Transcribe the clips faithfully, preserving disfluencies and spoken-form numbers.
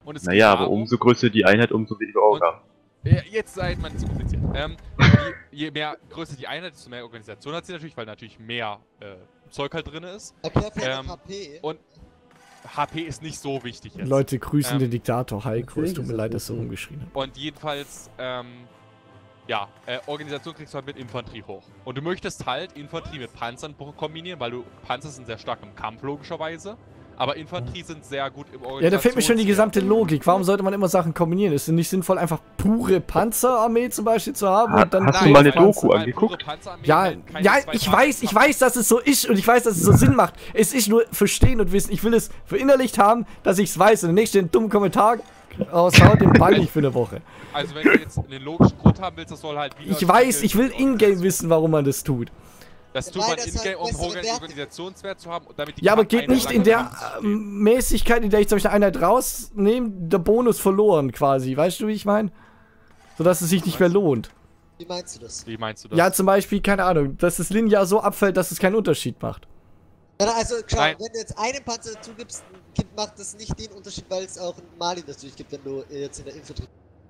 Und es naja, darum, aber umso größer die Einheit, umso weniger Orga. Ja, jetzt seid man zu kompliziert. Ähm, je, je mehr größer die Einheit, desto mehr Organisation hat sie natürlich, weil natürlich mehr äh, Zeug halt drin ist. Erklär vielleicht Ähm, H P. und H P ist nicht so wichtig jetzt. Leute grüßen ähm, den Diktator Heiko. Es tut mir ist leid, das dass du so. rumgeschrien hast. Und jedenfalls, ähm, ja, äh, Organisation kriegst du halt mit Infanterie hoch. Und du möchtest halt Infanterie mit Panzern kombinieren, weil du Panzer sind sehr stark im Kampf, logischerweise. Aber Infanterie sind sehr gut im Organisation. Ja, da fehlt mir schon die gesamte Logik. Warum sollte man immer Sachen kombinieren? Ist es nicht sinnvoll, einfach pure Panzerarmee zum Beispiel zu haben? Ha und dann hast Nein, du mal eine Panzer- Doku angeguckt? Ja, ja, ich weiß, ich weiß, dass es so ist und ich weiß, dass es so Sinn macht. Es ist nur verstehen und wissen. Ich will es verinnerlicht haben, dass ich es weiß. Und der nächste einen dummen Kommentar raushaut, den bann ich für eine Woche. Also wenn du jetzt einen logischen Grund haben willst, das soll halt... Wie Ich weiß, ich will in-game wissen, warum man das tut. Das tut Weil man das in-game, halt um bessere hohen Werte- Organisationswert zu haben, damit die Ja, aber geht Kampfeinheit nicht lange in der Kampf steht. ähm, Mäßigkeit, in der ich zum Beispiel eine Einheit rausnehme, der Bonus verloren quasi. Weißt du, wie ich meine? Sodass es sich nicht mehr lohnt. Wie meinst du das? Wie meinst du das? Ja, zum Beispiel, keine Ahnung, dass das linear so abfällt, dass es keinen Unterschied macht. Ja, also, schau, Nein. wenn du jetzt einen Panzer dazu gibst, gibt, macht das nicht den Unterschied, weil es auch ein Mali natürlich gibt, wenn du äh, jetzt in der Infanterie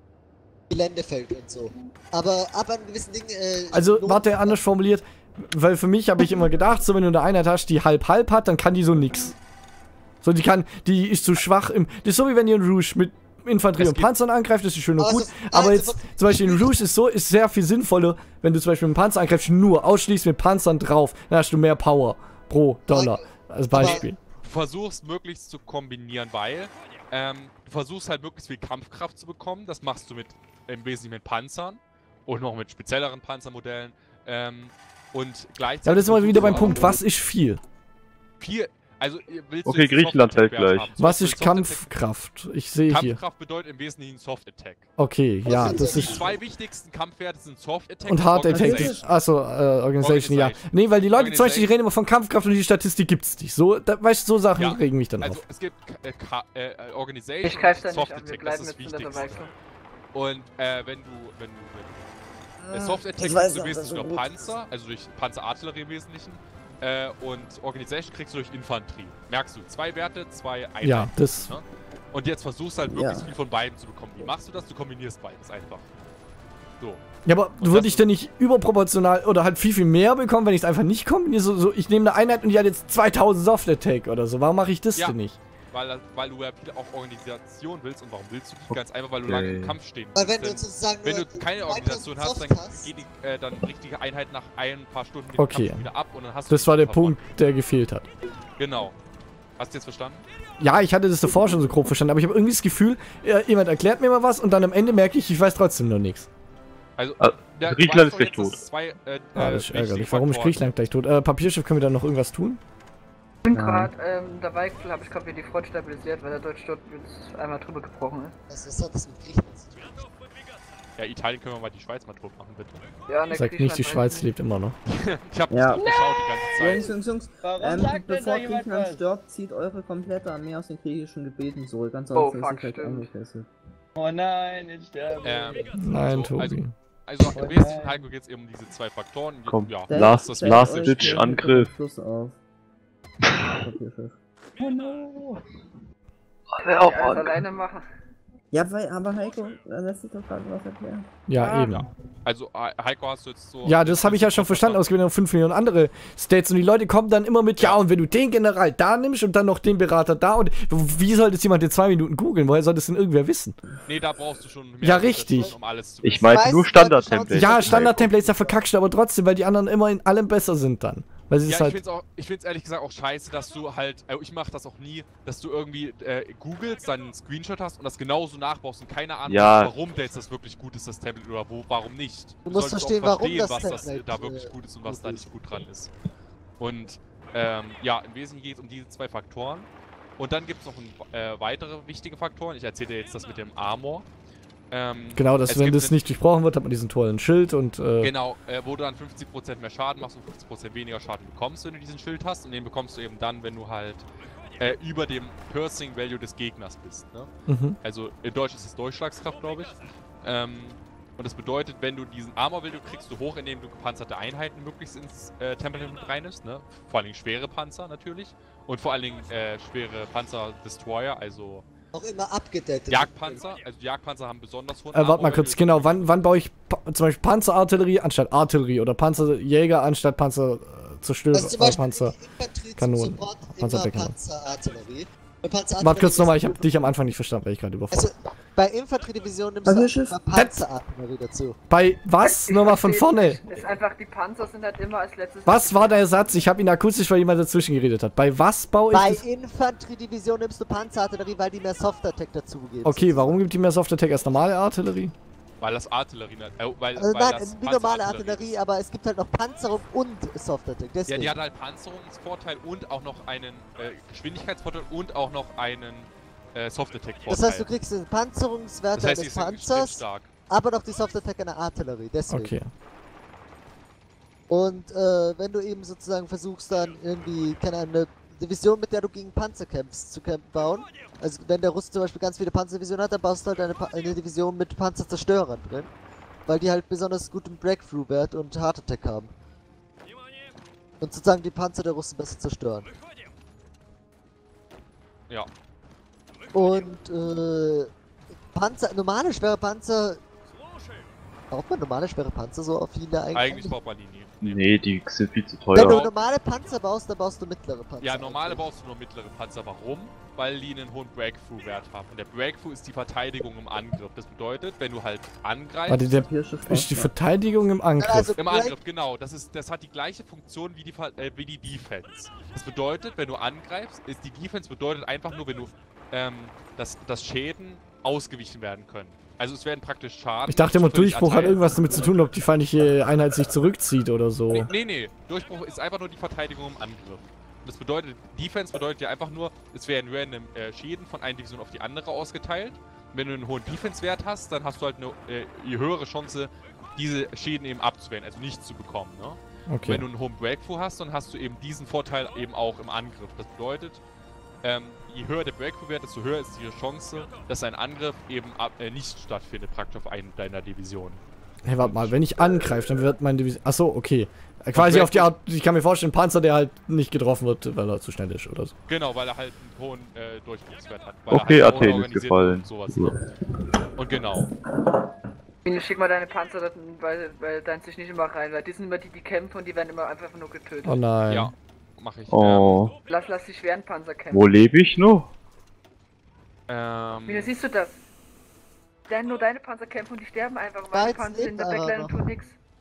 Geländefeld und so. Aber ab einem gewissen Ding. Äh, Also, lohnt- warte, anders formuliert. Weil für mich habe ich immer gedacht, so wenn du eine Einheit hast, die halb-halb hat, dann kann die so nix. So, die kann, die ist zu schwach im. Das ist so wie wenn ihr in Rouge mit Infanterie Es und gibt- Panzern angreift, das ist schön und Also, gut. Aber also, jetzt, zum Beispiel in Rouge ist so, ist sehr viel sinnvoller, wenn du zum Beispiel mit einem Panzer angreifst, nur ausschließt mit Panzern drauf. Dann hast du mehr Power pro Dollar. Als Beispiel. Du versuchst möglichst zu kombinieren, weil ähm, du versuchst halt möglichst viel Kampfkraft zu bekommen. Das machst du mit im Wesentlichen mit Panzern und noch mit spezielleren Panzermodellen. Ähm, und gleichzeitig. Ja, aber das ist immer wieder beim versuchst du Punkt. auch Was ist viel? Viel. Also willst Okay, du jetzt Griechenland Soft-Attack fällt gleich. haben? Was Zum ist Beispiel Soft-Attack- Kampfkraft? Ich sehe hier. Kampfkraft bedeutet im Wesentlichen Soft Attack. Okay, ja, ist das Die ist. zwei wichtigsten Kampfwerte sind Soft Attack Und Hard Attack. Organization. Achso, äh, Organisation, ja. Organization. Nee, weil die Leute zum Beispiel, die Organization. reden immer von Kampfkraft und die Statistik gibt's nicht. So, da, weißt du, so Sachen Ja, regen mich dann Also auf. es gibt äh, Ka- äh, äh, Organisation Ich greife da und nicht Soft an, wir Attack, das bleiben ist das jetzt in der Wichtigste. Verwaltung. Und äh, wenn du, wenn du, wenn äh, Soft Attack ich weiß kriegst du auch, wesentlich dass durch du gut Panzer, also durch Panzerartillerie im Wesentlichen. Äh, und Organisation kriegst du durch Infanterie. Merkst du, zwei Werte, zwei Einheiten. Ja, das. Ne? Und jetzt versuchst du halt möglichst Ja. viel von beiden zu bekommen. Wie machst du das? Du kombinierst beides einfach. So. Ja, aber Und würde das ich denn nicht überproportional oder halt viel, viel mehr bekommen, wenn ich es einfach nicht kombiniere? So, so, ich nehme eine Einheit und die hat jetzt zweitausend Soft Attack oder so. Warum mache ich das Ja. denn nicht? Weil, weil du ja viel auch Organisation willst. Und warum willst du die? Ganz einfach, weil du Okay. lange im Kampf stehen Weil musst. wenn du Denn sozusagen. wenn nur du keine zweitausend Organisation hast, dann Soft hast, geht die, äh, dann bricht die Einheit nach ein paar Stunden den Okay. Kampf wieder ab und dann hast du Das die war der verloren. Punkt, der gefehlt hat. Genau. Hast du jetzt verstanden? Ja, ich hatte das davor schon so grob verstanden, aber ich habe irgendwie das Gefühl, äh, jemand erklärt mir mal was und dann am Ende merke ich, ich weiß trotzdem noch nichts. Also, Ah, ja, du Griechenland weißt ist doch gleich jetzt, tot. dass Zwei, äh, Ah, äh, das ist ärgerlich. wichtige Warum ist Faktoren- Griechenland gleich tot? Äh, Papierschiff, können wir da noch irgendwas tun? Ich bin Ja. gerade ähm, dabei, habe ich gerade wieder die Front stabilisiert, weil der deutsche Sturm jetzt einmal drüber gebrochen ist. was, was hat das mit Griechenland zu tun? Ja, Italien können wir mal die Schweiz mal tot machen, bitte. Ja, ne, Sagt nicht, die Griechenland Schweiz weiß lebt immer noch. Ich hab Ja. nicht geschaut die ganze Zeit. Jungs, Jungs, Jungs, Warum ähm, sagt denn da bevor jemand Griechenland was? stirbt, zieht eure komplette Armee aus den griechischen Gebieten zurück. Ganz Oh, sonst fuck, ist sie vielleicht stimmt. eingefesselt. Oh nein, ich sterbe. Ähm, Nein, so, also, Tobi. also im Oh Wesentlichen, nein. Heiko, geht es eben um diese zwei Faktoren. Komm. Ja, Stellt- Last- das stellt Last euch Ditch den Angriff. Fluss auf. Papierschiff. Oh no. Ja, alles alleine machen. Ja, weil, aber Heiko, da lässt sich doch gerade was erklären. Ja, Ah, eben. ja. Also, He- Heiko, hast du jetzt so... Ja, das habe ich ja schon verstanden, aber es gibt ja noch fünf Millionen andere States und die Leute kommen dann immer mit, ja, und wenn du den General da nimmst und dann noch den Berater da und wie soll das jemand in zwei Minuten googeln? Woher soll das denn irgendwer wissen? Nee, da brauchst du schon mehr Ja, Recherche, richtig. um alles zu Ich wissen. meinte weiß, nur Leute, Standard-Templates. Ja, Standard-Templates, da verkackst du aber trotzdem, weil die anderen immer in allem besser sind dann. Weil sie Ja, es ich halt. find's auch, ich find's ehrlich gesagt auch scheiße, dass du halt, äh, ich mach das auch nie, dass du irgendwie äh, googelst, dann einen Screenshot hast und das genauso nachbaust und keine Ahnung Ja. hast, warum jetzt das wirklich gut ist, das Template oder wo, warum nicht. Du musst solltest verstehen, auch warum das was das Template, da wirklich äh, gut ist und was gut da ist. nicht gut dran ist. Und ähm, ja, im Wesentlichen geht es um diese zwei Faktoren. Und dann gibt es noch ein, äh, weitere wichtige Faktoren. Ich erzähle dir jetzt das mit dem Armor. Ähm, Genau, dass es wenn gibt das einen- nicht durchbrochen wird, hat man diesen tollen Schild und äh, Genau, äh, wo du dann fünfzig Prozent mehr Schaden machst und fünfzig Prozent weniger Schaden bekommst, wenn du diesen Schild hast. Und den bekommst du eben dann, wenn du halt äh, über dem Piercing Value des Gegners bist. Ne? mhm. Also in Deutsch ist es Durchschlagskraft, glaube ich. Ähm, und das bedeutet, wenn du diesen Armor Value kriegst du hoch, indem du gepanzerte Einheiten möglichst ins äh, Template mit reinnimmst. Ne? Vor allen Dingen schwere Panzer natürlich. Und vor allen Dingen äh, schwere Panzer-Destroyer, also auch immer abgedeckt. Jagdpanzer, also die Jagdpanzer haben besonders hohen Äh, warte mal Armor kurz, Value. genau, wann, wann baue ich pa zum Beispiel Panzerartillerie anstatt Artillerie oder Panzerjäger anstatt Panzerzerstörer, Also zum äh, Beispiel Panzer. die Infanterie zum Kanonen, Support immer Panzerdeckung. Panzerartillerie. Bei Panzerartillerie Warte kurz nochmal, ich ist- habe dich am Anfang nicht verstanden, weil ich gerade überfordert. Also, bei Infanteriedivision nimmst Was du ist es? immer Panzerartillerie dazu. Bei was? Ich Nochmal von versteh's vorne. nicht. Ist einfach, die Panzer sind halt immer als letztes. Was war der Satz? Ich habe ihn akustisch, weil jemand dazwischen geredet hat. Bei was baue ich Bei das? Infanteriedivision nimmst du Panzerartillerie, weil die mehr Soft-Attack dazu geben. Okay, warum gibt die mehr Soft-Attack als normale Artillerie? Weil das Artillerie, äh, weil, Also weil nein, das wie normale Panzerartillerie Artillerie, ist. aber es gibt halt noch Panzerung und Soft-Attack. Ja, Deswegen. die hat halt Panzerungsvorteil und auch noch einen äh, Geschwindigkeitsvorteil und auch noch einen äh, Soft-Attack-Vorteil. Das heißt, du kriegst den Panzerungswert Das heißt, die des sind Panzers, stark. aber noch die Soft-Attack einer Artillerie. Deswegen. Okay. Und äh, wenn du eben sozusagen versuchst dann irgendwie, keine Ahnung, eine Division, mit der du gegen Panzer kämpfst, zu kämpfen bauen. Also wenn der Russe zum Beispiel ganz viele Panzerdivisionen hat, dann baust du halt eine, Pa- eine Division mit Panzerzerstörern drin. Weil die halt besonders guten Breakthrough-Wert und Heart Attack haben. Und sozusagen die Panzer der Russen besser zerstören. Ja. Und äh, Panzer, normale schwere Panzer. Braucht man normale schwere Panzer so auf viele eigentlich? Eigentlich braucht man die nie. Nee, die sind viel zu Wenn du teuer. normale Panzer baust, dann baust du mittlere Panzer. Ja, normale eigentlich. baust du nur mittlere Panzer. Warum? Weil die einen hohen Breakthrough-Wert haben. Und der Breakthrough ist die Verteidigung im Angriff. Das bedeutet, wenn du halt angreifst... Warte, der Hirsche ist die Verteidigung im Angriff. Also Im Break- Angriff, genau. Das, ist, das hat die gleiche Funktion wie die, Ver- äh, wie die Defense. Das bedeutet, wenn du angreifst, ist die Defense bedeutet einfach nur, wenn du, ähm, dass, dass Schäden ausgewichen werden können. Also es werden praktisch Schaden... Ich dachte immer, völlig Durchbruch hat erteilt. irgendwas damit zu tun, ob die feindliche Einheit sich zurückzieht oder so. Nee, nee, nee. Durchbruch ist einfach nur die Verteidigung im Angriff. Das bedeutet, Defense bedeutet ja einfach nur, es werden random äh, Schäden von einer Division auf die andere ausgeteilt. Wenn du einen hohen Defense-Wert hast, dann hast du halt eine äh, je höhere Chance, diese Schäden eben abzuwehren, also nichts zu bekommen, ne? Okay. Wenn du einen hohen Breakthrough hast, dann hast du eben diesen Vorteil eben auch im Angriff. Das bedeutet, ähm, je höher der Breakthrough-Wert, desto höher ist die Chance, dass ein Angriff eben ab, äh, nicht stattfindet, praktisch auf einen deiner Divisionen. Hey, warte mal, wenn ich angreife, dann wird meine Division. Achso, okay. Äh, Quasi auf die Art, ich kann mir vorstellen, ein Panzer, der halt nicht getroffen wird, weil er zu schnell ist oder so. Genau, weil er halt einen hohen äh, Durchbruchswert hat. Weil Okay, er halt Athen ist unorganisiert gefallen. Und, sowas, ne? Und genau. Biene, schick mal deine Panzer, da- weil, weil dein sich nicht immer rein, weil die sind immer die, die kämpfen und die werden immer einfach nur getötet. Oh nein. Ja, mache ich. Oh, Lass, lass die schweren Panzer kämpfen. wo lebe ich noch? Ähm, Biene, siehst du das? Denn nur deine Panzer kämpfen und die sterben einfach, und meine Weiz Panzer sind in der lebt aber Backline und noch. tun nix.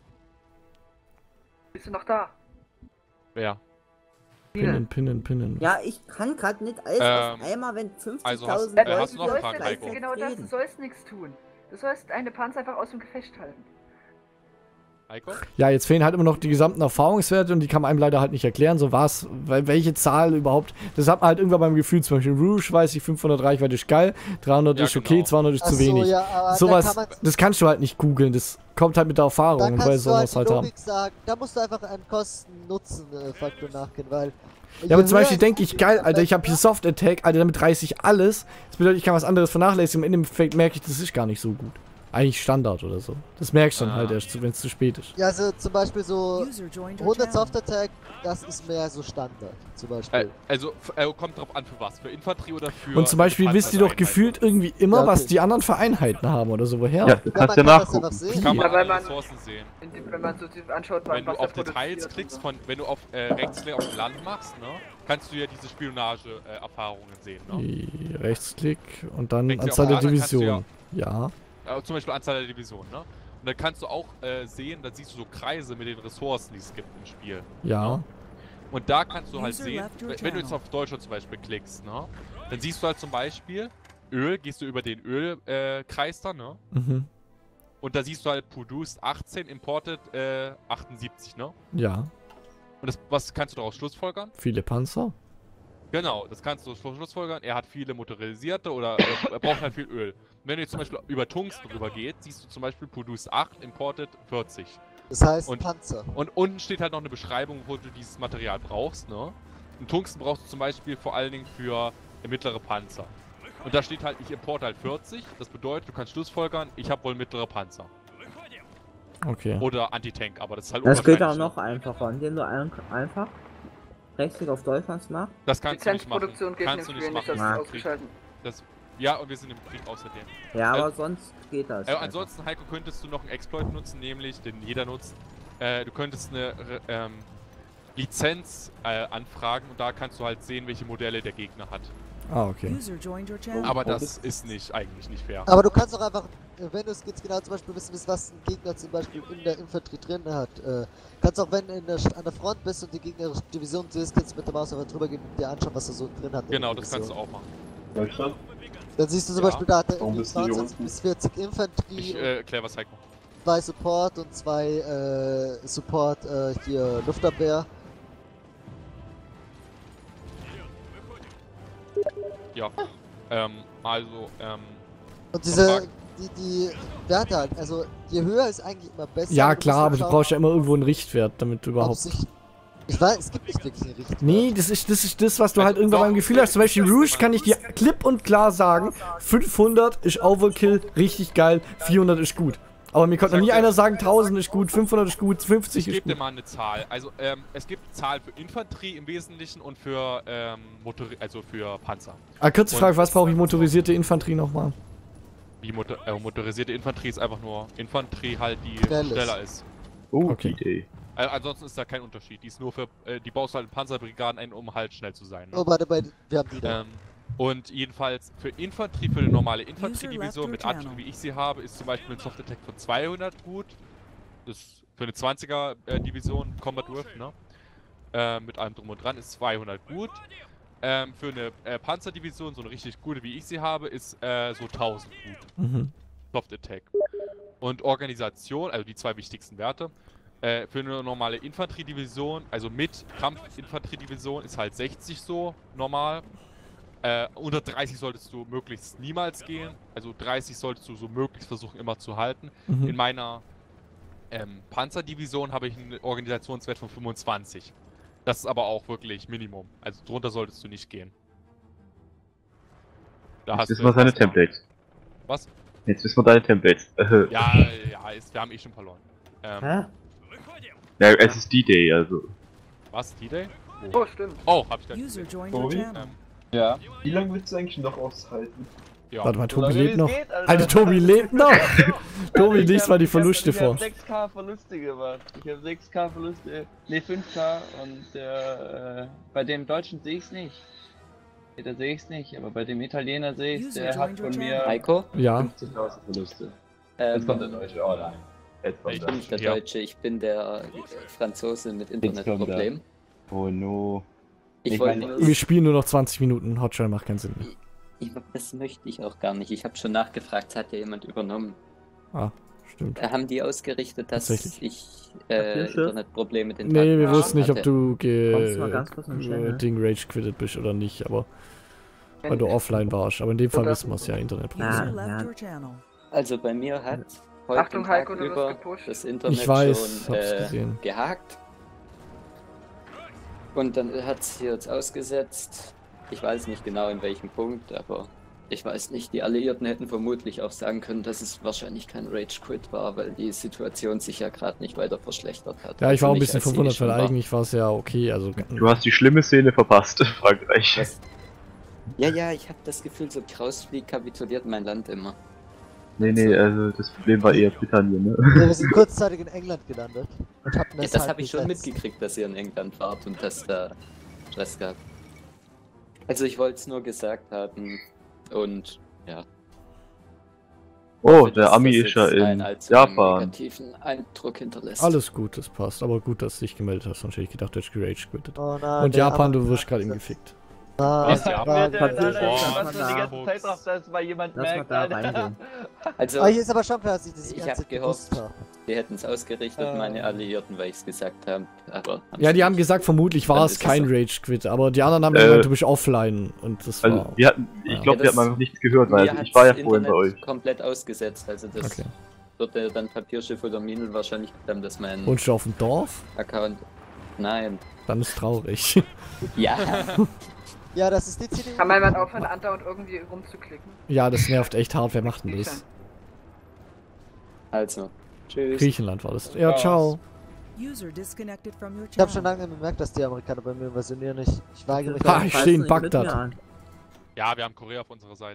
Bist du noch da? ja. Pinnen, pinnen, pinnen. Ja, ich kann gerade nicht alles Ähm, auf einmal, wenn also hast- fünfzigtausend äh, hast du noch du eine sollst Frage, jetzt, Heiko? genau das, du reden. sollst nichts tun. Du sollst deine Panzer einfach aus dem Gefecht halten. Heiko? Ja, jetzt fehlen halt immer noch die gesamten Erfahrungswerte und die kann man einem leider halt nicht erklären. So was, weil welche Zahl überhaupt. Das hat man halt irgendwann beim Gefühl. Zum Beispiel Rouge weiß ich, fünfhundert Reichweite ist geil, dreihundert Ja, ist okay, genau. zweihundert ist Ach zu so, wenig. ja, aber da Sowas, kann man- das kannst du halt nicht googeln. Das kommt halt mit der Erfahrung Da und weil kannst so du halt was die halt haben. Logik sagen, da musst du einfach einen Kosten-Nutzen-Faktor nachgehen, weil... Ja, aber zum Beispiel denke ich, geil, Alter, ich habe hier Soft Attack, Alter, damit reiß ich alles. Das bedeutet, ich kann was anderes vernachlässigen. Im Endeffekt merke ich, das ist gar nicht so gut. Eigentlich Standard oder so. Das merkst du dann Ah. halt erst, wenn es zu spät ist. Ja, also zum Beispiel so User joined your hundert channel. Soft-Attack, das ist mehr so Standard, zum Beispiel. Äh, also, f- äh, kommt drauf an, für was? Für Infanterie oder für... Und zum Beispiel wisst ihr doch Panzereinheiten? gefühlt irgendwie immer, Ja, okay. was die anderen für Einheiten haben oder so. Woher? Ja, du ja, kannst man ja kann das nachgucken. einfach sehen. Kann man Ja, weil alle man- Ressourcen sehen. In dem, wenn man so die- anschaut, Wenn du was auf er Details produziert klickst, und von, wenn du auf äh, Rechtsklick auf Land machst, ne, kannst du ja diese Spionage-Erfahrungen sehen, ne? Die Rechtsklick und dann Klickst du Anzahl auf der A, dann kannst du Division. Ja. Äh, zum Beispiel Anzahl der Divisionen, ne? Und dann kannst du auch äh, sehen, da siehst du so Kreise mit den Ressourcen, die es gibt im Spiel. Ja. Und da kannst du halt User sehen, left your wenn du jetzt channel. auf Deutschland zum Beispiel klickst, ne, dann siehst du halt zum Beispiel Öl, gehst du über den Ölkreis äh, Kreis da, ne? Mhm. Und da siehst du halt Produced achtzehn, Imported äh, achtundsiebzig, ne? Ja. Und das, was kannst du daraus schlussfolgern? Viele Panzer. Genau, das kannst du schlussfolgern. Er hat viele motorisierte oder er, er braucht halt viel Öl. Und wenn du jetzt zum Beispiel über Tungsten drüber geht, siehst du zum Beispiel Produced acht, Imported vierzig. Das heißt Und- Panzer. Und unten steht halt noch eine Beschreibung, wo du dieses Material brauchst, ne? Und Tungsten brauchst du zum Beispiel vor allen Dingen für mittlere Panzer. Und da steht halt, ich importe halt vierzig. Das bedeutet, du kannst schlussfolgern, ich habe wohl mittlere Panzer. Okay. Oder Anti-Tank, aber das ist halt Das geht auch unwahrscheinlich, noch ne? einfacher, indem du ein, einfach Rechtsklick auf Deutschland machst. Das kannst du nicht machen. Lizenzproduktion geht Kannst du im nicht Spiel nicht, machen. das ist Ah. ausgeschalten. Das, Ja, und wir sind im Krieg außerdem. Ja, aber Äh, sonst geht das. Äh, einfach. ansonsten, Heiko, könntest du noch einen Exploit nutzen, nämlich, den jeder nutzt. Äh, du könntest eine Re- ähm, Lizenz äh, anfragen und da kannst du halt sehen, welche Modelle der Gegner hat. Ah, okay. User joined your channel. Aber das ist nicht, eigentlich nicht fair. Aber du kannst auch einfach, äh, wenn du es jetzt genau zum Beispiel wissen willst, was ein Gegner zum Beispiel in der Infanterie drin hat, äh, kannst auch, wenn du in der, St- an der Front bist und die gegnerische Division siehst, kannst du mit der Maus einfach drüber gehen und dir anschauen, was er so drin hat. in Genau, der das kannst du Division. auch machen. Deutschland? Dann siehst du zum Ja. Beispiel, da hat er Warum irgendwie bist du hier zwanzig unten? bis vierzig Infanterie, Ich äh, erklär was, Heiko. zwei Support und zwei äh, Support äh, hier Luftabwehr. Ja. Ähm, also, ähm, Und diese, Fragen? die, die Werte halt, also je höher ist eigentlich immer besser. Ja, Du musst klar, halt aber du schauen, brauchst ja immer irgendwo einen Richtwert, damit du ob überhaupt... sich, ich weiß, es gibt nicht wirklich einen Richtwert. Nee, das ist, das ist das, was du Also, halt irgendwann doch, beim Gefühl hast. Zum Beispiel das ist Rouge immer- kann ich dir klipp und klar sagen, fünfhundert ist Overkill, richtig geil, vierhundert ist gut. Aber mir konnte noch nie Sag dir- einer sagen, tausend ist gut, fünfhundert ist gut, fünfzig ich ist gebe dir gut. mal eine Zahl. Also, ähm, es gibt Zahlen für Infanterie im Wesentlichen und für, ähm, Motor also für Panzer. Ah, kurze Und- Frage, was brauche ich motorisierte Infanterie nochmal? Wie motor äh, motorisierte Infanterie ist einfach nur Infanterie halt, die Schnell ist. schneller ist. Oh, Okay. D-Day. Äh, ansonsten ist da kein Unterschied. Die ist nur für, äh, die baust du halt in Panzerbrigaden ein, um halt schnell zu sein. Ne? Oh, warte, bei, wir haben die da. Ähm, und jedenfalls für Infanterie, für eine normale User Infanteriedivision mit left your Antrieb, channel. wie ich sie habe, ist zum Beispiel ein Soft Attack von zweihundert gut. Das ist für eine zwanziger äh, Division Combat With, ne? Äh, mit allem drum und dran ist zweihundert gut. Ähm, für eine äh, Panzerdivision, so eine richtig gute, wie ich sie habe, ist äh, so tausend gut. Mhm. Soft Attack. Und Organisation, also die zwei wichtigsten Werte. Äh, für eine normale Infanteriedivision, also mit Kampfinfanteriedivision, ist halt sechzig so normal. Äh, unter dreißig solltest du möglichst niemals gehen. Also dreißig solltest du so möglichst versuchen immer zu halten. Mhm. In meiner ähm, Panzerdivision habe ich einen Organisationswert von fünfundzwanzig. Das ist aber auch wirklich Minimum. Also drunter solltest du nicht gehen. Da Jetzt du wissen wir seine erstmal- Templates. Was? Jetzt wissen wir deine Templates. Äh, Ja, ja, ist, wir haben eh schon verloren. Ähm, Hä? ja, es ist D-Day, also. was? D-Day? Oh, stimmt. Oh, hab ich da User gesehen. joined your Tobi? channel. Ähm, Ja. Wie lange willst du eigentlich noch aushalten? ja. Warte mal, Tobi Solange lebt es noch. geht, Alter. Alter, Tobi lebt noch! Tobi, Ich liest hab- mal die ich hab- Verluste Ich vor. hab sechs K Verluste gemacht. Ich hab sechs K Verluste, ne fünf K und der, äh, bei dem Deutschen sehe ich's nicht. Nee, da sehe ich's nicht, aber bei dem Italiener sehe ich's, User der hat joined von your mir channel. Heiko, Ja. fünfzehntausend Verluste. ähm, Jetzt kommt der Deutsche, oh nein. Jetzt kommt Ich der. bin- nicht der Ja. Deutsche, ich bin der äh, Franzose mit kommt er. Internetproblem. Oh no. Ich Ich wollte meine- nur, Wir spielen nur noch zwanzig Minuten. Hotshot macht keinen Sinn mehr. ich, das möchte ich auch gar nicht. Ich habe schon nachgefragt, es hat ja jemand übernommen. Ah, stimmt. Äh, Haben die ausgerichtet, dass Tatsächlich. ich äh, Papierschiff? Internetprobleme mit den Nee, wir Tagen wussten nicht, ob hatte? du ge Kommst du mal ganz kurz in den Chat, äh, ne? Ding Rage quittet bist oder nicht, aber weil du offline warst. Aber in dem Fall Oder- wissen wir es ja, Internetproblem. Ja. User left your channel. Also bei mir hat heute Achtung, den Tag Heiko, du wirst über gepusht. das Internet Ich weiß, schon hab's äh, gesehen. gehakt. Und dann hat es hier jetzt ausgesetzt. Ich weiß nicht genau in welchem Punkt, aber ich weiß nicht. Die Alliierten hätten vermutlich auch sagen können, dass es wahrscheinlich kein Rage Quit war, weil die Situation sich ja gerade nicht weiter verschlechtert hat. Ja, ich war Also ein nicht, bisschen als sie verwundert, schon weil war. eigentlich war es ja okay. Also, Du hast die schlimme Szene verpasst, Frankreich. Was? Ja, ja, ich habe das Gefühl, so rausfliegt, kapituliert mein Land immer. Nee, nee, also das Problem war eher Britannien, ne? Ja, wir sind kurzzeitig in England gelandet. Und hatten Ja, es das halt habe ich schon besetzt. mitgekriegt, dass ihr in England wart und dass da Stress gab. Also ich wollte es nur gesagt haben und ja. Oh, dass der Ami das ist ja jetzt einen in allzu Japan. negativen Eindruck hinterlässt. alles gut, das passt. Aber gut, dass du dich gemeldet hast, sonst hätte ich gedacht, du hättest gerage quittet. Oh nein, Und der Japan, arme- du wirst gerade ihm gefickt. Ah, Was, war- Japan? war- Der, war- der, der, der, Boah. was du die ganze Fuchs. Zeit drauf, dass mal jemand Lass mal merkt, da Alter. reingehen. Also Ah, hier ist aber schon klar, dass ich das die Ich ganze hab Zeit gehofft. gewusst habe. wir hätten es ausgerichtet, Äh. meine Alliierten, weil ich es gesagt habe. Aber Ja, die haben nicht. gesagt, vermutlich war Dann es ist es kein so. Rage Quit, aber die anderen haben Äh, gemeint, du bist offline. Und das Also, war. wir hatten, ich Ja. glaube, Ja, wir haben das- einfach nichts gehört, weil Mir also, ich hat's war ja Internet vorhin bei euch. komplett ausgesetzt. Also das Okay. würde dann Papierschiff oder Minel wahrscheinlich haben, dass mein Wohnst du auf dem Dorf? Account. Nein. Dann ist traurig. Ja. Ja, das ist die C D U. Kann man jemand aufhören, andauernd irgendwie rumzuklicken? Ja, das nervt echt hart. Wer macht denn das? Also. Tschüss. Griechenland war das. Ja, ciao. User disconnected from your Ich habe schon channel. lange bemerkt, dass die Amerikaner bei mir invasionieren nicht. Ich weigere mich Ah, da. ich Falls steh in nicht mit Bagdad. mir an. Ja, wir haben Korea auf unserer Seite.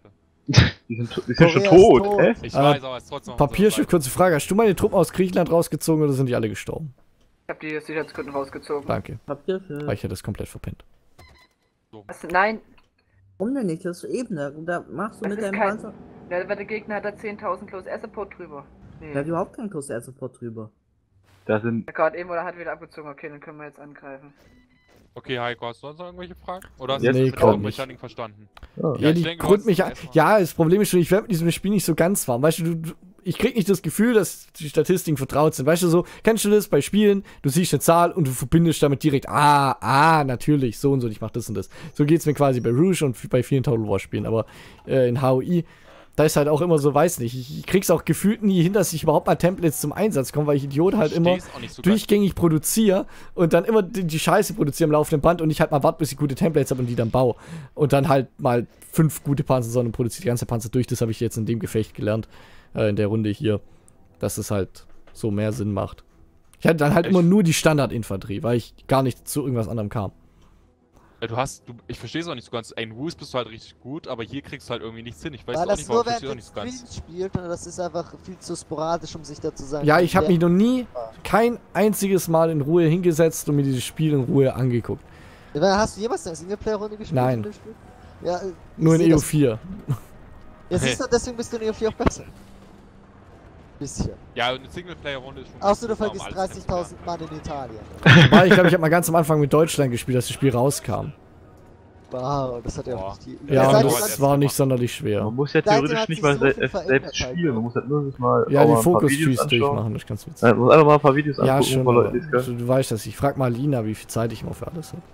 Die sind, to- die sind schon Korea ist tot, tot. hä? Ich Äh, weiß, aber es ist trotzdem noch Papierschiff, so. kurze Frage. Hast du meine Truppen aus Griechenland rausgezogen oder sind die alle gestorben? Ich hab die aus Sicherheitsgründen rausgezogen. Danke. Papierschiff. Weil ich hätte das komplett verpennt. Was? Nein, Warum denn nicht? Das ist Ebene. Und da machst du das mit ist deinem kein... Panzer. Ja, weil der Gegner hat da zehntausend Close Air Support drüber. Nee. Der hat überhaupt keinen Close Air Support drüber. Da sind. Ja, gerade eben oder hat wieder abgezogen. Okay, dann können wir jetzt angreifen. Okay, Heiko, hast du sonst noch irgendwelche Fragen? Oder hast Jetzt du nee, die kaum Grundmechanik verstanden? Oh. Ja, ich die denke, du Grundmechanik. hast es erstmal- Ja, das Problem ist schon, ich werde mit diesem Spiel nicht so ganz warm. Weißt du, du, du ich krieg nicht das Gefühl, dass die Statistiken vertraut sind. Weißt du so, kennst du das bei Spielen? Du siehst eine Zahl und du verbindest damit direkt, ah, ah, natürlich, so und so, ich mach das und das. So geht's mir quasi bei Rouge und bei vielen Total War Spielen. Aber äh, in H O I, da ist halt auch immer so, weiß nicht, ich, ich krieg's auch gefühlt nie hin, dass ich überhaupt mal Templates zum Einsatz komme, weil ich Idiot halt immer Versteh's auch nicht so ganz. durchgängig produziere und dann immer die, die Scheiße produziere am laufenden Band und ich halt mal warte, bis ich gute Templates habe und die dann baue. Und dann halt mal fünf gute Panzer, und produziere die ganze Panzer durch. Das habe ich jetzt in dem Gefecht gelernt, äh, in der Runde hier, dass es halt so mehr Sinn macht. Ich hatte dann halt Ich- immer nur die Standardinfanterie, weil ich gar nicht zu irgendwas anderem kam. Ja, du hast, du, ich verstehe es auch nicht so ganz. In Roos bist du halt richtig gut, aber hier kriegst du halt irgendwie nichts hin. Ich weiß Weil auch das nicht, nur warum, ich während verstehe auch dem nicht so ganz. Stream spielt und das ist einfach viel zu sporadisch, um sich da zu sagen. Ja, ich habe wer- mich noch nie kein einziges Mal in Ruhe hingesetzt und mir dieses Spiel in Ruhe angeguckt. Ja, hast du jemals eine Singleplayer-Runde gespielt? Nein. in dem Spiel? Ja, äh, Nur ich in seh E O das- vier. Ja, siehst du, deswegen bist du in E O vier auch besser. Bisschen. Ja, eine Singleplayer-Runde ist schon. Außer du gut, um vergisst alles dreißigtausend Mann in Italien. Weil ich glaube, ich habe mal ganz am Anfang mit Deutschland gespielt, als das Spiel rauskam. Wow, das hat ja Boah. auch nicht die... Ja, Seid und ihr das ganz- das war nicht sonderlich schwer. Man muss ja Seitdem theoretisch hat nicht sich mal so viel se verändert selbst halt, spielen, ne? man muss halt nur sich mal. Ja, auch die mal ein paar Focus Videos Trees anschauen. durchmachen, das ist ganz witzig. Ja, man muss einfach mal ein paar Videos Ja, angucken, schon. von Leuten, die aber es können. Du, du weißt das. Ich frag mal Lina, wie viel Zeit ich immer für alles habe.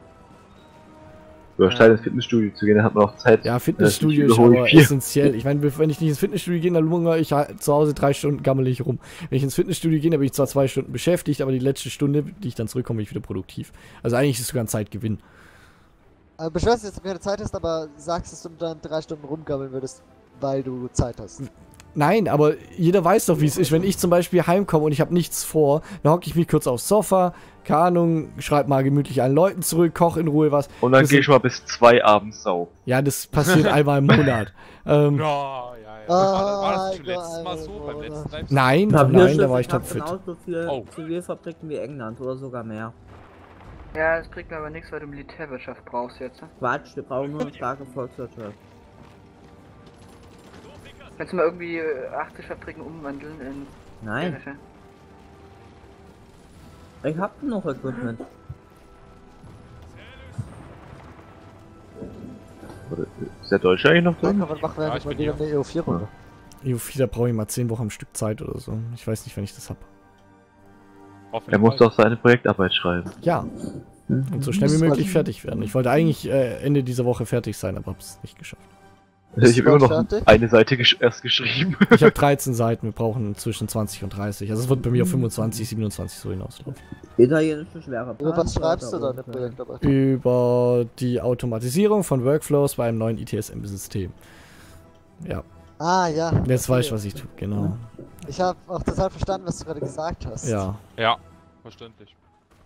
Über Stein ins Fitnessstudio zu gehen, dann hat man auch Zeit. Ja, Fitnessstudio ist überhole aber ich vier. essentiell. Ich meine, wenn ich nicht ins Fitnessstudio gehe, dann lungere ich halt zu Hause drei Stunden gammelig rum. Wenn ich ins Fitnessstudio gehe, dann bin ich zwar zwei Stunden beschäftigt, aber die letzte Stunde, die ich dann zurückkomme, bin ich wieder produktiv. Also eigentlich ist es sogar ein Zeitgewinn. Aber beschwerst jetzt, dass du keine Zeit hast, aber sagst, dass du dann drei Stunden rumgammeln würdest, weil du Zeit hast. Nein, aber jeder weiß doch, wie es ist. Wenn ich zum Beispiel heimkomme und ich habe nichts vor, dann hocke ich mich kurz aufs Sofa, keine Ahnung, schreib mal gemütlich allen Leuten zurück, koch in Ruhe was. Und dann Das gehe sind- ich mal bis zwei abends sau. Ja, das passiert einmal im Monat. Ähm, Ja, ja, ja. Ah, war, war das schon Heiko, letztes Mal so? Heiko, Beim oder? letzten Livestream? nein, Papierschiff nein, da war ich hat topfit. genauso so viele Oh. Zivilfabriken wie England oder sogar mehr. Ja, das bringt mir aber nichts, weil du Militärwirtschaft brauchst jetzt. Ne? Quatsch, wir brauchen nur eine starke Volkswirtschaft. Kannst du mal irgendwie äh, achtzig Fabriken umwandeln in Nein, militärische? ich hab genug Equipment. Oder ist der Deutsche eigentlich noch Dann drin? kann man machen, wenn Ja, wir ich mal bin wieder hier. eine E O vier-Runde. E O vier, da brauche ich mal zehn Wochen am Stück Zeit oder so. Ich weiß nicht, wann ich das hab. Hoffentlich Er muss bald. doch seine Projektarbeit schreiben. Ja. Und so schnell wie möglich fertig werden. Ich wollte eigentlich äh, Ende dieser Woche fertig sein, aber hab's nicht geschafft. Also ich Bist habe du immer noch fertig? eine Seite gesch erst geschrieben. Ich habe dreizehn Seiten, wir brauchen zwischen zwanzig und dreißig. Also es wird bei mir auf fünfundzwanzig, siebenundstzwanzig so hinauslaufen. Italienische schwere Über was Panzer, schreibst du da da eine unten. Projektarbeit? Über die Automatisierung von Workflows bei einem neuen I T S M-System. Ja, Ah, ja. jetzt okay. weiß ich, was ich tue, genau. Ich habe auch total verstanden, was du gerade gesagt hast. Ja. Ja, verständlich.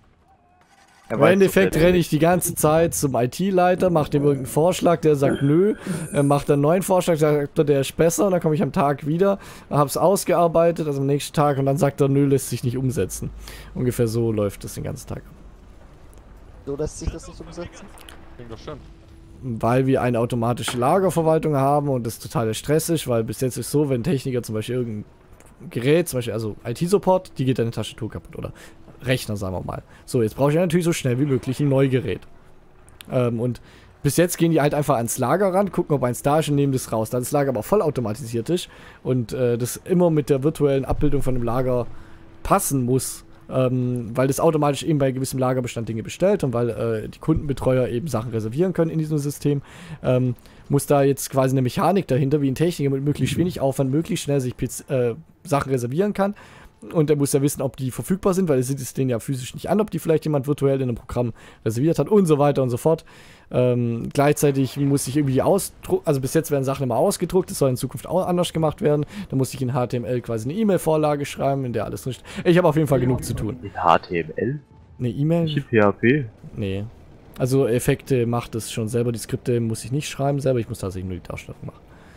Er Im weiß Endeffekt doch, wer renne ich die ganze Zeit zum I T-Leiter, mache dem irgendeinen Vorschlag, der sagt nö, äh, macht dann einen neuen Vorschlag, sagt er, der ist besser, und dann komme ich am Tag wieder, hab's ausgearbeitet, also am nächsten Tag, und dann sagt er, nö, lässt sich nicht umsetzen. Ungefähr so läuft das den ganzen Tag. So lässt sich das nicht umsetzen? Klingt doch schön. Weil wir eine automatische Lagerverwaltung haben und das total stressig, weil bis jetzt ist so, wenn Techniker zum Beispiel irgendein Gerät, zum Beispiel also I T-Support, die geht deine Tastatur kaputt oder Rechner, sagen wir mal. So, jetzt brauche ich natürlich so schnell wie möglich ein Neugerät. Ähm, und bis jetzt gehen die halt einfach ans Lager ran, gucken, ob eins da ist und nehmen das raus. Da das Lager aber vollautomatisiert ist und äh, das immer mit der virtuellen Abbildung von dem Lager passen muss, ähm, weil das automatisch eben bei gewissem Lagerbestand Dinge bestellt und weil äh, die Kundenbetreuer eben Sachen reservieren können in diesem System, ähm, muss da jetzt quasi eine Mechanik dahinter, wie ein Techniker mit möglichst wenig Aufwand möglichst schnell sich P C, äh, Sachen reservieren kann. Und er muss ja wissen, ob die verfügbar sind, weil er sieht es denen ja physisch nicht an, ob die vielleicht jemand virtuell in einem Programm reserviert hat und so weiter und so fort. Ähm, gleichzeitig muss ich irgendwie die ausdrucken, also bis jetzt werden Sachen immer ausgedruckt, das soll in Zukunft auch anders gemacht werden. Da muss ich in H T M L quasi eine E-Mail-Vorlage schreiben, in der alles drin steht. Ich habe auf jeden Fall genug zu tun. In H T M L? Eine Nicht E-Mail? in P H P? Nee. Also Effekte macht es schon selber, die Skripte muss ich nicht schreiben selber, ich muss tatsächlich nur die Darstellung machen.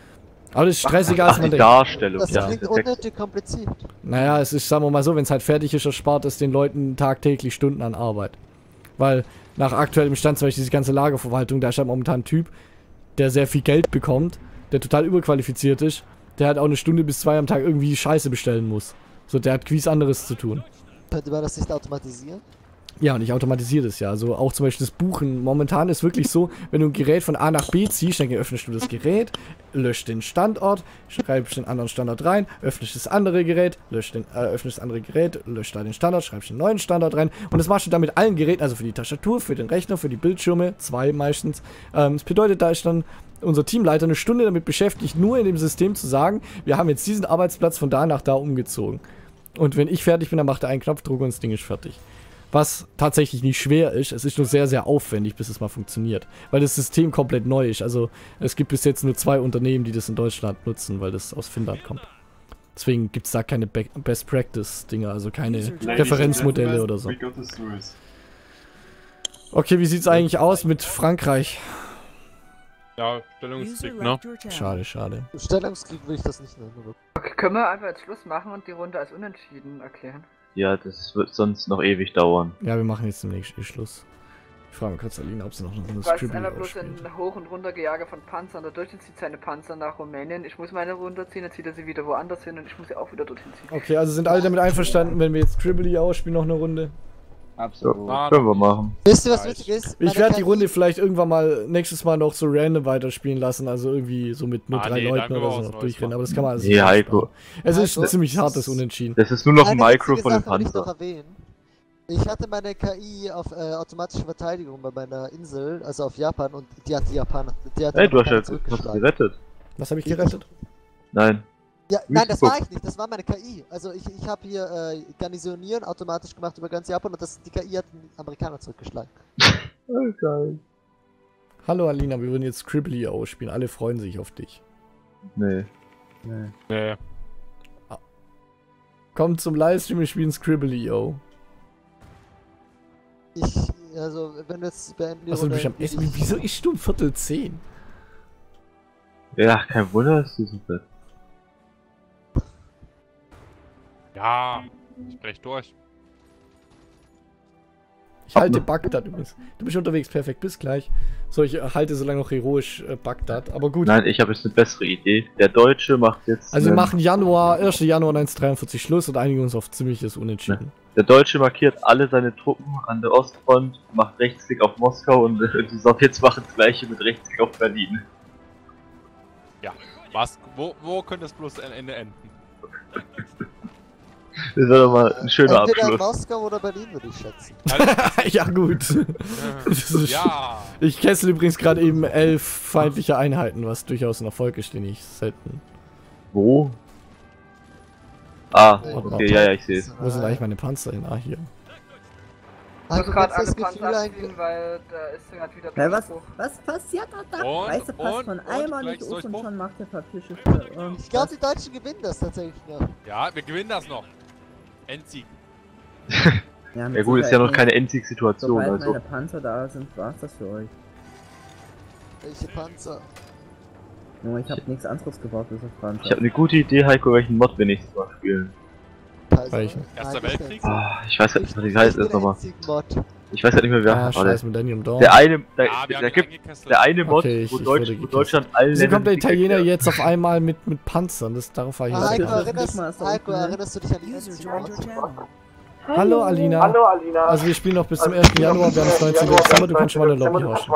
Aber das ist stressiger als Ach, man die denkt. Darstellung. Das ja. klingt der Text. unnötig kompliziert. Naja, es ist, sagen wir mal so, wenn es halt fertig ist, erspart es den Leuten tagtäglich Stunden an Arbeit. Weil nach aktuellem Stand, zum Beispiel diese ganze Lagerverwaltung, da ist halt momentan ein Typ, der sehr viel Geld bekommt, der total überqualifiziert ist, der halt auch eine Stunde bis zwei am Tag irgendwie Scheiße bestellen muss. So, der hat gewiss anderes zu tun. Könnte man das nicht automatisieren? Ja, und ich automatisiere das ja. Also auch zum Beispiel das Buchen. Momentan ist wirklich so, wenn du ein Gerät von A nach B ziehst, dann öffnest du das Gerät, löscht den Standort, schreibst den anderen Standort rein, öffnest das andere Gerät, löscht den, äh, öffnest das andere Gerät, löscht da den Standort, schreibst den neuen Standort rein. Und das machst du dann mit allen Geräten, also für die Tastatur, für den Rechner, für die Bildschirme, zwei meistens. Ähm, das bedeutet, da ist dann unser Teamleiter eine Stunde damit beschäftigt, nur in dem System zu sagen, wir haben jetzt diesen Arbeitsplatz von da nach da umgezogen. Und wenn ich fertig bin, dann macht er einen Knopfdruck und das Ding ist fertig. Was tatsächlich nicht schwer ist, es ist nur sehr, sehr aufwendig, bis es mal funktioniert. Weil das System komplett neu ist. Also es gibt bis jetzt nur zwei Unternehmen, die das in Deutschland nutzen, weil das aus Finnland kommt. Deswegen gibt es da keine Be Best Practice-Dinger, also keine Referenzmodelle oder so. Okay, wie sieht's eigentlich aus mit Frankreich? Ja, Stellungskrieg, ne? Schade, schade. Im Stellungskrieg will ich das nicht nennen. Okay, können wir einfach jetzt Schluss machen und die Runde als unentschieden erklären? Ja, das wird sonst noch ewig dauern. Ja, wir machen jetzt demnächst eh Schluss. Ich frage mal kurz Alina, ob sie noch eine Runde Weil es Scribbly einfach bloß ausspielt. ein Hoch- und Runtergejage von Panzern. Dadurch zieht seine Panzer nach Rumänien. Ich muss meine runterziehen, dann zieht er sie wieder woanders hin und ich muss sie auch wieder dorthin ziehen. Okay, also sind alle damit einverstanden, wenn wir jetzt Scribbly ausspielen, noch eine Runde? Absolut. Ja, können wir machen. Wisst ihr, was Ja, wichtig ist? Ich Meine werde die K I Runde vielleicht irgendwann mal nächstes Mal noch so random weiterspielen lassen, also irgendwie so mit nur Ah, drei nee, dann Leuten können wir oder so was noch Neues durchrennen, machen. aber das kann man alles Nee, nicht Heiko. sparen. Es ist Heiko, ein ziemlich das hartes ist- Unentschieden. Das ist nur noch ein Eine Micro wichtige von dem Sache will ich noch Panzer. erwähnen. Ich hatte meine K I auf äh, automatische Verteidigung bei meiner Insel, also auf Japan, und die hat die Japaner. Die hat die Hey, du hast ja Japaner hast du zurückgeschlagen. gerettet. Was habe ich gerettet? Nein. Ja, nein, das war Wüstenguck. ich nicht, das war meine K I. Also ich, ich habe hier äh, Garnisonieren automatisch gemacht über ganz Japan und das, die K I hat den Amerikaner zurückgeschlagen. Oh, geil. Hallo Alina, wir würden jetzt Scribbly ausspielen, alle freuen sich auf dich. Nee. Nee. Kommt zum Livestream, wir spielen Scribbly-O. Ich, also wenn wir jetzt beenden die Achso, du bist am würde Essen. ich- Wieso ist du um Viertel zehn? Ja, kein Wunder, dass du so bist. Ja, ich brech durch. Ich halte Bagdad übrigens. Du bist unterwegs, perfekt, bis gleich. So, ich äh, halte so lange noch heroisch äh, Bagdad, aber gut. Nein, ich habe jetzt eine bessere Idee. Der Deutsche macht jetzt. Also wir einen- machen Januar, ersten Januar neunzehnhundertdreiundvierzig Schluss und einigen uns auf ziemliches Unentschieden. Der Deutsche markiert alle seine Truppen an der Ostfront, macht Rechtsklick auf Moskau und äh, die Sowjets machen das gleiche mit Rechtsklick auf Berlin. Ja. Was? Wo, wo könnte es bloß am Ende enden? Das wäre doch mal ein schöner Entweder in Abschluss. Moskau oder Berlin, würde ich schätzen. Ja gut. Das ist- Ja. Ich kessel übrigens gerade eben elf feindliche Einheiten, was durchaus ein Erfolg ist, den ich selten... Wo? Ah, Nee, okay, ja, ja, ich sehe es. Wo sind eigentlich meine Panzer hin? Ah, hier. Ich muss Heiko, gerade kennst du alle das Gefühl Panzer eigentlich? abziehen, weil da ist gerade wieder Ja, was, Durchbruch. was passiert da? da? Und, Weißt du, passt und, von und, einmal gleich nicht auf und Durchbruch? schon macht der Papierschifte. Und Ich glaube, die Deutschen gewinnen das tatsächlich noch. Ja, wir gewinnen das noch. Endsieg. ja, Ja gut, ist ja noch keine Endsiegsituation, Sobald also. meine Panzer da sind, war's das für euch. Welche Panzer? Nur ich habe nichts anderes gebaut, bis auf Panzer. Ich habe eine gute Idee, Heiko, welchen Mod wir nächstes Mal spielen. Kaiser. Welchen? Erster Nein, nicht Weltkrieg? der Ah, ich weiß halt nicht, was die Ich heißt bin jetzt der nochmal. einzige Mod. Ich weiß halt nicht mehr, wer Ah, war scheiß der. Millennium Dawn. Der eine, der, Ja, wir der haben ihn gibt, eingekesselt. der eine Mod, Okay, ich- wo, ich Deutsch, wurde wo gekesselt. Deutschland allen Wieso kommt der Ländern Italiener Krieg jetzt auf einmal mit, mit Panzern? Das, darauf war ich Ah, nicht Heiko, das gedacht. erinnerst, Mal ist da Heiko, unten, ne? erinnerst du dich an die User Endzug? joined your channel. Hallo Alina. Hallo Alina. Also wir spielen noch bis zum ersten Januar, wir haben das neunzehnten Dezember, du kannst schon mal eine Lobby hauschen.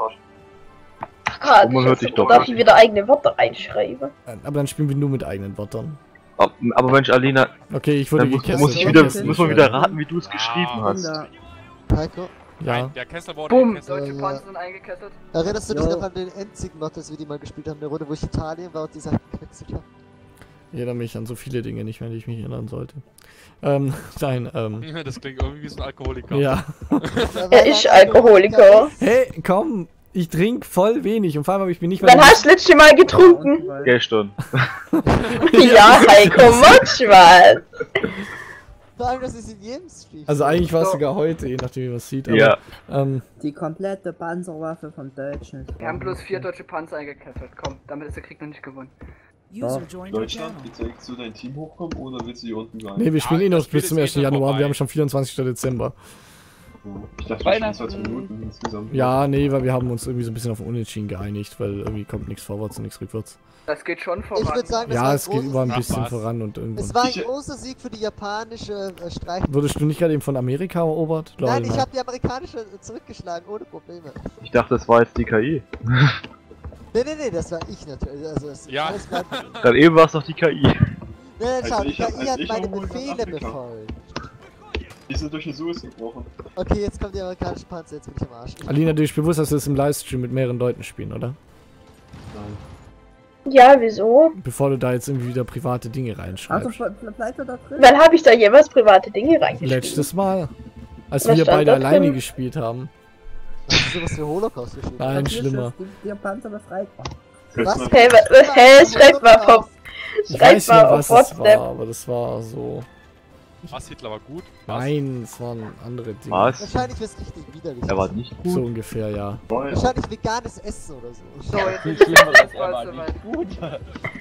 Oh, man hört dich doch. Darf ich wieder eigene Worte reinschreiben? Aber dann spielen wir nur mit eigenen Wörtern. Aber, aber Mensch, Alina, Okay, ich wurde dann muss, gekesselt. muss, ich wieder, muss man wieder raten, wie du es geschrieben Ah. hast. Kinder, Heiko, Ja. Nein, der Kessel wurde Bumm, gekesselt. deutsche Äh, Panzer sind eingekesselt. erinnerst du dich Jo. noch an den Endzug-Mod, das wir die mal gespielt haben, eine Runde, wo ich Italien war und die Sachen gewechselt habe? Ich erinnere mich an so viele Dinge nicht mehr, an die ich mich erinnern sollte. Ähm, nein, ähm. Das klingt irgendwie wie so ein Alkoholiker. Ja. Er ist Alkoholiker. Hey, komm, ich trinke voll wenig und vor allem habe ich mir nicht mal. Wann hast du letztes Mal getrunken? Gestern. Ja, Heiko, manchmal. Vor allem, das ist in jedem Stream. Also eigentlich war es So. sogar heute, je nachdem wie man es sieht. Aber, Ja. Ähm, Die komplette Panzerwaffe vom Deutschen. Wir haben bloß vier deutsche Panzer eingekesselt. Komm, damit ist der Krieg noch nicht gewonnen. User joined your Deutschland, channel. willst du eigentlich zu deinem Team hochkommen oder willst du hier unten bleiben? nee, wir spielen eh noch das Spiel bis zum ist eh ersten schon Januar. vorbei. Wir haben schon vierundzwanzigsten Dezember. Ich dachte, Weihnachten. zwanzig Minuten insgesamt. Ja, nee, weil wir haben uns irgendwie so ein bisschen auf Unentschieden geeinigt, weil irgendwie kommt nichts vorwärts und nichts rückwärts. Das geht schon Ich voran. würde sagen, das war Ja, ein es geht großes über ein Ach, bisschen was. voran und irgendwann. Es war ein Ich- großer Sieg für die japanische äh, Streitkräfte. Wurdest du nicht gerade eben von Amerika erobert? Lol, Nein, ich nein. habe die amerikanische zurückgeschlagen, ohne Probleme. Ich dachte, das war jetzt die K I. Nee, nee, nee, das war ich natürlich. Also, das Ja. alles mein... Gerade eben war es doch die K I. Nee, nee, Also schau, die ich hab- K I als hat ich meine erholt hab, Befehle Afrika. befolgt. Die sind durch den Suez gebrochen. Okay, jetzt kommt die amerikanische Panzer, jetzt bin ich am Arsch. Ich- Alina, du bist bewusst, dass wir das im Livestream mit mehreren Leuten spielen, oder? Nein. Ja, wieso? Bevor du da jetzt irgendwie wieder private Dinge Also reinschreibst. bleibt er da drin? Wann habe ich da jemals private Dinge reingeschrieben? Letztes Mal. Als Was wir stand beide da alleine drin? gespielt haben. Hast du sowas für Holocaust geschrieben? Nein, Hier schlimmer. steht, Die, die Panzer befreit waren. Was? Hey, wa- hey, schreib mal vom, Ich schreib weiß mal nicht, auf was es WhatsApp. war, aber das war so. Was, Hitler war gut? Was? Nein, es waren andere Dinge. Was? Wahrscheinlich wir's richtig widerlich. Er war nicht So gut. ungefähr, ja. Nein. Wahrscheinlich veganes Essen oder so. So, jetzt Viel ist es schlimmer, als er bald war soweit. nicht gut. Ja.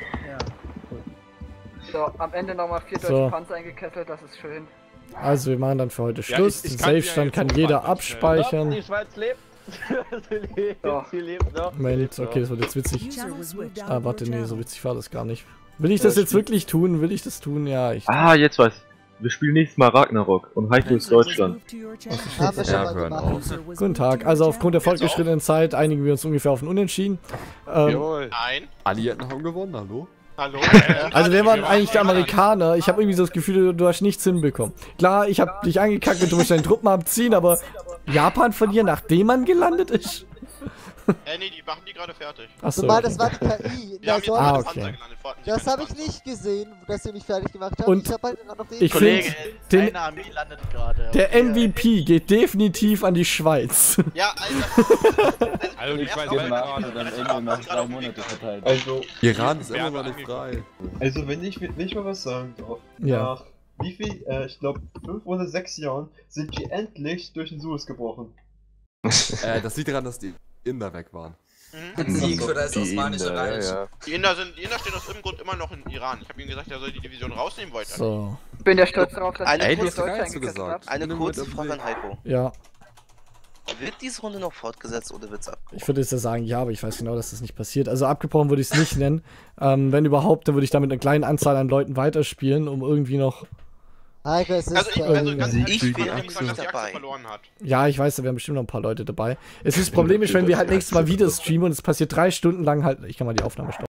So, am Ende nochmal vier deutsche So. Panzer eingekesselt, das ist schön. Also wir machen dann für heute Ja, Schluss. ich- ich Den kann die ja Safe-Stand jetzt kann so jeder machen, schnell. abspeichern. Die Schweiz lebt. sie lebt, So. sie lebt noch. sie Moment, lebt noch. okay, das wird jetzt witzig. User was moved out Ah, of warte, your nee, so channel. witzig war das gar nicht. Will ich das jetzt wirklich tun? Will ich das tun? Ja, ich. Ah, jetzt weiß ich. Wir spielen nächstes Mal Ragnarok und Heiko ist User was Deutschland. moved to your channel. Haben wir schon Ja, mal hören gemacht. auf. User was Guten moved to Tag. your Also aufgrund der channel. fortgeschrittenen Zeit einigen wir uns ungefähr auf ein Unentschieden. Ähm, Jawohl. Nein. Alliierten haben gewonnen, hallo? Hallo? also wer waren eigentlich die Amerikaner? Ich habe irgendwie so das Gefühl, du, du hast nichts hinbekommen. Klar, ich habe dich angekackt und du musst deine Truppen abziehen, aber Japan verlieren, nachdem man gelandet ist? Äh, nee, die machen die gerade fertig. Achso. Zumal Okay. das war die K I. Die haben jetzt soll- Ah, alle okay. Panzer gelandet. Warten, die Das können habe ich Panzer. nicht gesehen, dass ihr mich fertig gemacht habt. Und ich habe halt gerade noch den. Ich Kollege, finde, den, deine Armee landet gerade. der M V P geht definitiv an die Schweiz. Ja, Alter. Also die Ich Schweiz weiß war nach, gerade. dann irgendwann nach drei Monate verteilt. Also, Iran ist immer Werbe noch nicht frei. also wenn ich wenn ich mal was sagen darf. Ja. Nach wie viel, äh, ich glaube fünf oder sechs Jahren sind die endlich durch den Suez gebrochen. äh, das liegt daran, dass die Inder weg waren. Mhm. Sieg für das Osmanische Reich. Ja, ja. Die Inder, sind, die Inder stehen aus irgendeinem Grund immer noch in Iran. Ich habe ihm gesagt, er soll die Division rausnehmen, wollte er nicht. So, Ich bin ja stolz darauf, dass Ey, ich du vier hast doch Deutsche gar nichts eingekesselt gesagt. habe. Ich bin mit im Bild. Heiko. ja. Wird diese Runde noch fortgesetzt oder wird's ab? Ich würde jetzt ja sagen, ja, aber ich weiß genau, dass das nicht passiert. Also abgebrochen würde ich es nicht nennen. Ähm, wenn überhaupt, dann würde ich da mit einer kleinen Anzahl an Leuten weiterspielen, um irgendwie noch. Heiko, es ist. Also ich, äh, also ganz Sieg ehrlich, für ich die fand auf jeden Fall, dass die Achse. Achse verloren hat. Ja, ich weiß, da wären bestimmt noch ein paar Leute dabei. Es ist problematisch, wenn wir halt nächstes Mal wieder streamen und es passiert drei Stunden lang halt. Ich kann mal die Aufnahme stoppen.